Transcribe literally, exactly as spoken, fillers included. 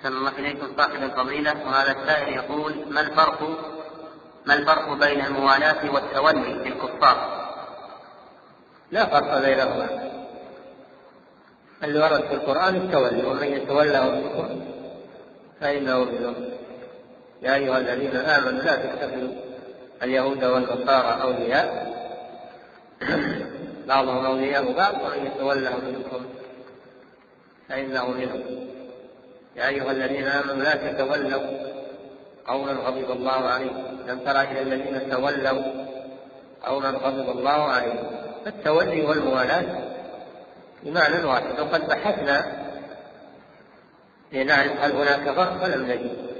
أحسن الله إليكم صاحب الفضيلة. وهذا السائل يقول: ما الفرق ما الفرق بين الموالاة والتولي للكفار؟ لا فرق بينهما. اللي ورد في القرآن التولي، ومن يتولى منكم فإنه منهم. يا أيها الذين آمنوا لا تتخذوا اليهود والنصارى أولياء بعضهم أولياء بعض، ومن يتولهم منكم فإنه منهم. يا أيها الذين آمنوا لا تتولوا قولا غضب الله عليهم. لم تر إلى الذين تولوا قولا غضب الله عليهم. التولي والموالاة بمعنى واحد، وقد بحثنا لنعرف هل هناك فرق فلم نجد.